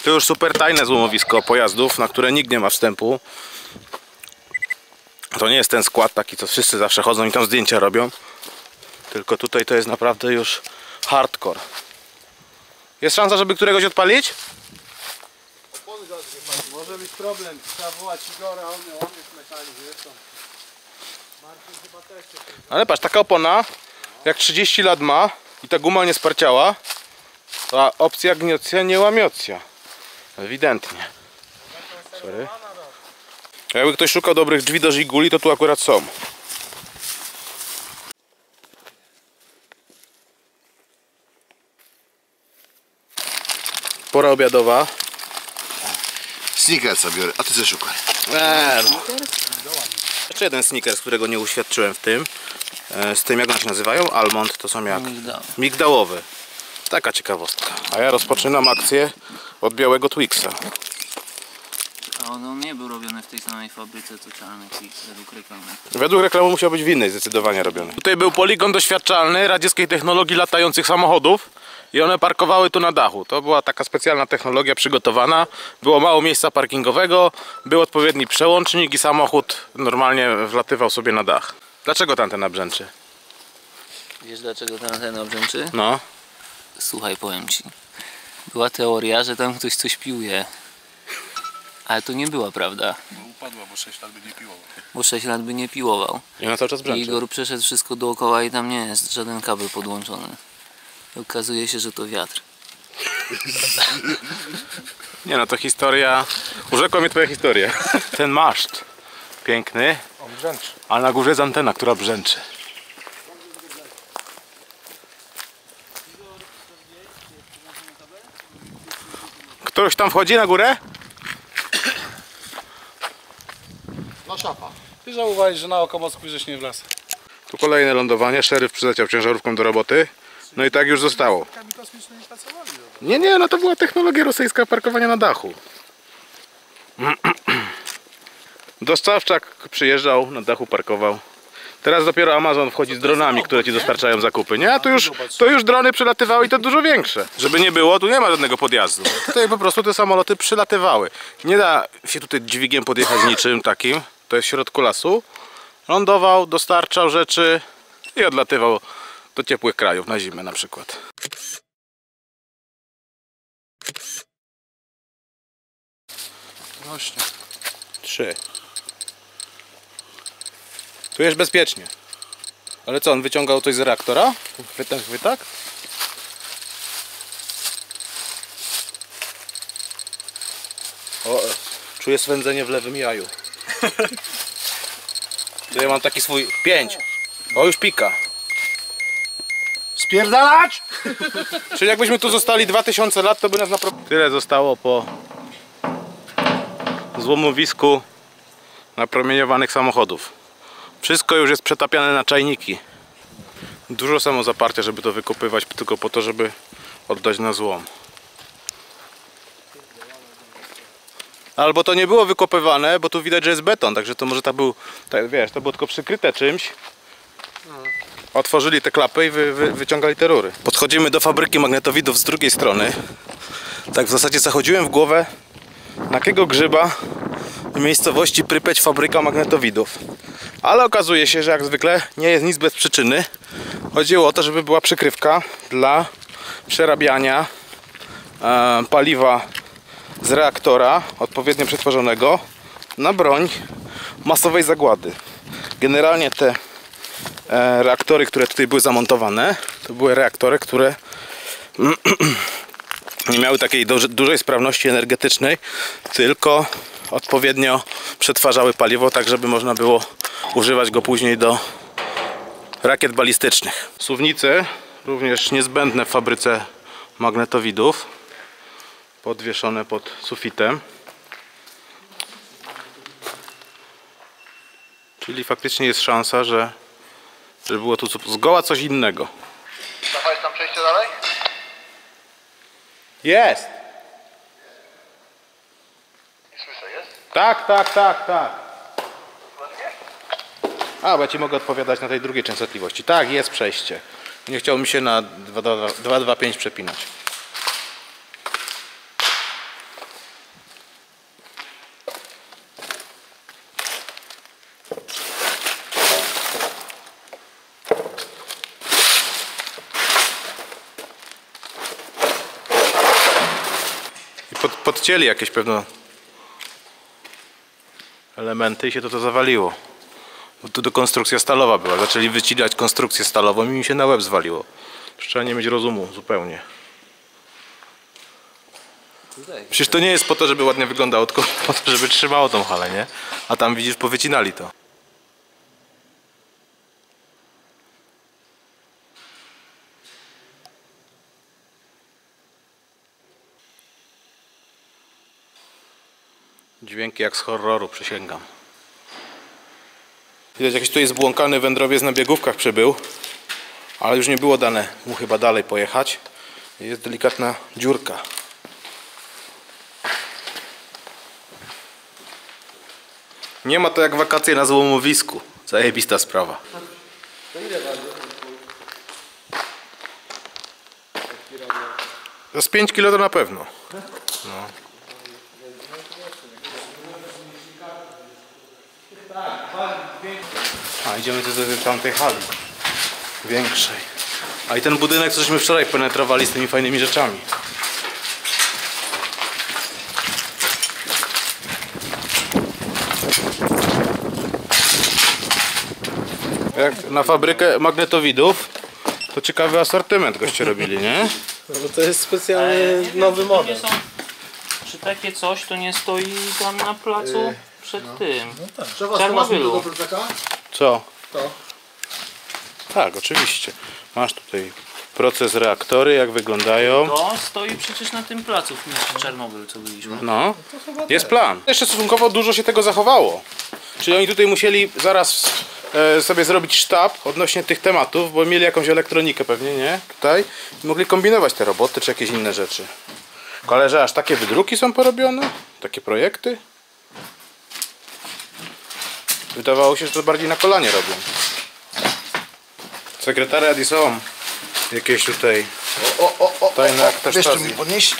To już super tajne złomowisko pojazdów, na które nikt nie ma wstępu. To nie jest ten skład taki, co wszyscy zawsze chodzą i tam zdjęcia robią. Tylko tutaj to jest naprawdę już hardcore. Jest szansa, żeby któregoś odpalić? Może być problem, trzeba wołać Igora, on jest mechanik, zresztą. Marcin chyba też się... Ale patrz, taka opona, jak 30 lat ma i ta guma nie sparciała, to opcja gniocja, nie łamiocja. Ewidentnie. Sorry. Jakby ktoś szukał dobrych drzwi do Żiguli, to tu akurat są. Pora obiadowa. Snickersa biorę, a ty co szukaj? Jeszcze jeden Snickers, którego nie uświadczyłem w tym. Z tym, jak one się nazywają? Almond to są jak? Migdałowy. Taka ciekawostka. A ja rozpoczynam akcję od białego Twixa. A on nie był robiony w tej samej fabryce co czarny Twix według reklamy. Według reklamy musiał być w innej zdecydowanie robiony. Tutaj był poligon doświadczalny radzieckiej technologii latających samochodów i one parkowały tu na dachu. To była taka specjalna technologia przygotowana. Było mało miejsca parkingowego, był odpowiedni przełącznik i samochód normalnie wlatywał sobie na dach. Dlaczego tamten brzęczy? Wiesz dlaczego ten obrzęczy? No. Słuchaj, powiem ci. Była teoria, że tam ktoś coś piłuje. Ale to nie była prawda. No upadła, bo 6 lat by nie piłował. Bo 6 lat by nie piłował. I ona cały czas I brzęczy. Igor przeszedł wszystko dookoła i tam nie jest żaden kabel podłączony. I okazuje się, że to wiatr. Nie no, to historia... Urzekła mnie twoja historia. Ten maszt piękny, On brzęczy. a na górze jest antena, która brzęczy. Ktoś tam wchodzi na górę? No szapa. Ty zauważysz, że na oko Moskwy żeś nie wlazł. Tu kolejne lądowanie, szeryf przyleciał ciężarówką do roboty. No i tak już zostało. Kami kosmiczne nie pracowali. Nie, no to była technologia rosyjska parkowania na dachu. Dostawczak przyjeżdżał, na dachu parkował. Teraz dopiero Amazon wchodzi z dronami, które ci dostarczają zakupy, nie? A to już drony przylatywały i to dużo większe. Żeby nie było, tu nie ma żadnego podjazdu. Tutaj po prostu te samoloty przylatywały. Nie da się tutaj dźwigiem podjechać niczym takim. To jest w środku lasu. Lądował, dostarczał rzeczy i odlatywał do ciepłych krajów na zimę na przykład. Właśnie. 3. Tu jest bezpiecznie. Ale co, on wyciągał coś z reaktora? Chwytak? O, czuję swędzenie w lewym jaju. Tu ja mam taki swój 5. O, już pika. Spierdalać! Czyli jakbyśmy tu zostali 2000 lat, to by nas naprawdę... Tyle zostało po złomowisku napromieniowanych samochodów. Wszystko już jest przetapiane na czajniki. Dużo samozaparcia, żeby to wykopywać, tylko po to, żeby oddać na złom. Albo to nie było wykopywane, bo tu widać, że jest beton, także to może to był, tak, wiesz, to było tylko przykryte czymś. Otworzyli te klapy i wyciągali te rury. Podchodzimy do fabryki magnetowidów z drugiej strony. Tak w zasadzie zachodziłem w głowę, na jakiego grzyba w miejscowości Prypeć fabryka magnetowidów. Ale okazuje się, że jak zwykle nie jest nic bez przyczyny. Chodziło o to, żeby była przykrywka dla przerabiania paliwa z reaktora odpowiednio przetworzonego na broń masowej zagłady. Generalnie te reaktory, które tutaj były zamontowane, to były reaktory, które nie miały takiej dużej sprawności energetycznej, tylko odpowiednio przetwarzały paliwo, tak żeby można było używać go później do rakiet balistycznych. Suwnice, również niezbędne w fabryce magnetowidów, podwieszone pod sufitem. Czyli faktycznie jest szansa, że było tu zgoła coś innego. Jest tam przejście dalej? Jest! Nie słyszę, jest? Tak. A, bo ja ci mogę odpowiadać na tej drugiej częstotliwości. Tak, jest przejście. Nie chciał mi się na 225 przepinać. podcięli jakieś pewno elementy i się to zawaliło. Bo tu konstrukcja stalowa była. Zaczęli wycinać konstrukcję stalową i mi się na łeb zwaliło. Trzeba nie mieć rozumu zupełnie. Przecież to nie jest po to, żeby ładnie wyglądało, tylko po to, żeby trzymało tą halę, nie? A tam widzisz, powycinali to. Dźwięki jak z horroru, przysięgam. Widać, jakiś tu jest zbłąkany wędrowiec na biegówkach przybył. Ale już nie było dane mu chyba dalej pojechać. Jest delikatna dziurka. Nie ma to jak wakacje na złomowisku. Zajebista sprawa. To z 5 kg to na pewno. No. A idziemy tu do tamtej hali. Większej. A i ten budynek, co żeśmy wczoraj penetrowali z tymi fajnymi rzeczami. Jak na fabrykę magnetowidów, to ciekawy asortyment goście robili, nie? No bo to jest specjalny nowy model. Czy takie coś to nie stoi tam na placu przed tym? Trzeba Czarnobylu. do plecaka? Co? To. Tak, oczywiście. Masz tutaj proces reaktory, jak wyglądają. To stoi przecież na tym placu w mieście Czarnobyl, co byliśmy. No, jest plan. Jeszcze stosunkowo dużo się tego zachowało. Czyli oni tutaj musieli zaraz sobie zrobić sztab odnośnie tych tematów, bo mieli jakąś elektronikę pewnie, nie? Tutaj. I mogli kombinować te roboty czy jakieś inne rzeczy. Ale że aż takie wydruki są porobione? Takie projekty? Wydawało się, że to bardziej na kolanie robią. Sekretariat i są jakieś tutaj tajne Wiesz, mi podnieść?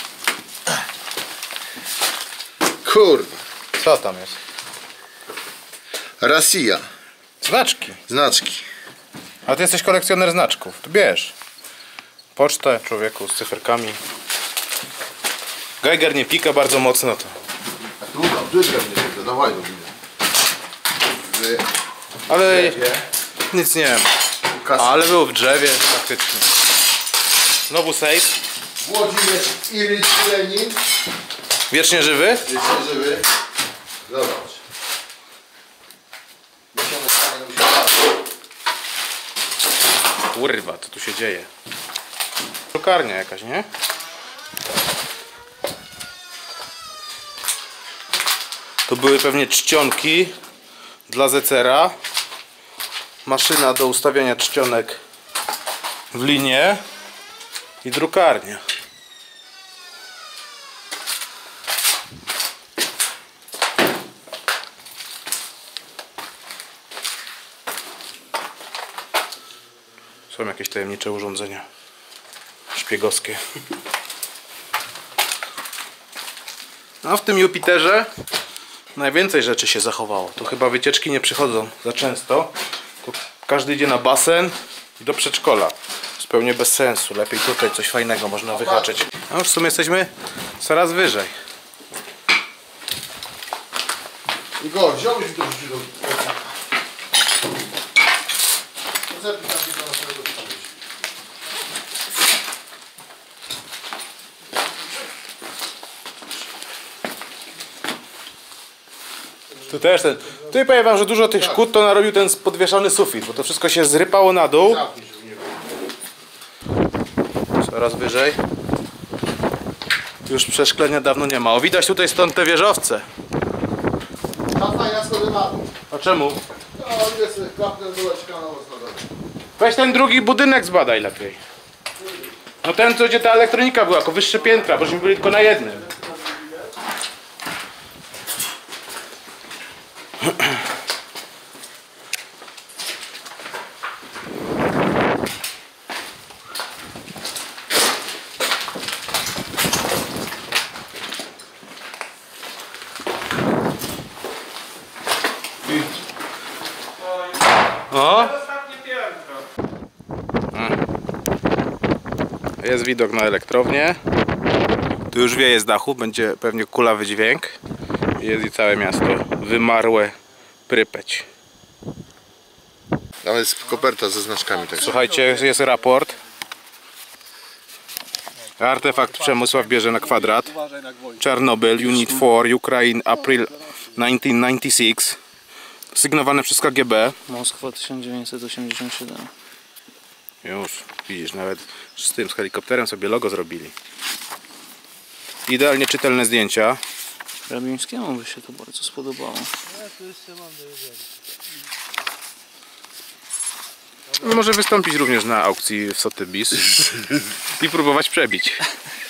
Kurde. Co tam jest? Rosja. Znaczki. Znaczki. A ty jesteś kolekcjoner znaczków. To bierz. Pocztę człowieku z cyferkami. Geiger nie pika bardzo mocno to. Tu, dawaj robimy. Ale nic nie wiem. Ale był w drzewie faktycznie. Znowu safe. Włodzimierz Ilicz Lenin. Wiecznie żywy? Jest żywy. Zobacz. Kurwa, co tu się dzieje? Drukarnia jakaś, nie? To były pewnie czcionki dla zecera. Maszyna do ustawiania czcionek w linie i drukarnia. Są jakieś tajemnicze urządzenia szpiegowskie. A w tym Jupiterze najwięcej rzeczy się zachowało. Tu chyba wycieczki nie przychodzą za często. Tu każdy idzie na basen i do przedszkola. Zupełnie bez sensu. Lepiej tutaj coś fajnego można wyhaczyć. A już w sumie jesteśmy coraz wyżej. Igor, wziąłbyś mi to rzucić do plecaka. Zepnij tam gdzie do naszego plecaka. Tu też ten. Tutaj powiem wam, że dużo tych szkód to narobił ten podwieszany sufit, bo to wszystko się zrypało na dół. Coraz wyżej. Już przeszklenia dawno nie ma. O, widać tutaj stąd te wieżowce. Ta fajna schody na dół. A czemu? No, idę sobie klapnę była ciekawa na Weź ten drugi budynek zbadaj lepiej. No ten, co gdzie ta elektronika była, jako wyższe piętra, bośmy byli tylko na jednym. O! Jest widok na elektrownię. Tu już wieje z dachu, będzie pewnie kulawy dźwięk. Jest i całe miasto. Wymarłe Prypeć. Tam jest koperta ze znaczkami. Tak. Słuchajcie, jest raport. Artefakt Przemysław bierze na kwadrat. Czarnobyl, Unit 4, Ukraine, April 1996. Sygnowane przez KGB. Moskwa 1987. Już, widzisz, nawet z tym, z helikopterem sobie logo zrobili. Idealnie czytelne zdjęcia. Rabińskiemu by się to bardzo spodobało. Może wystąpić również na aukcji w Sotheby's i próbować przebić.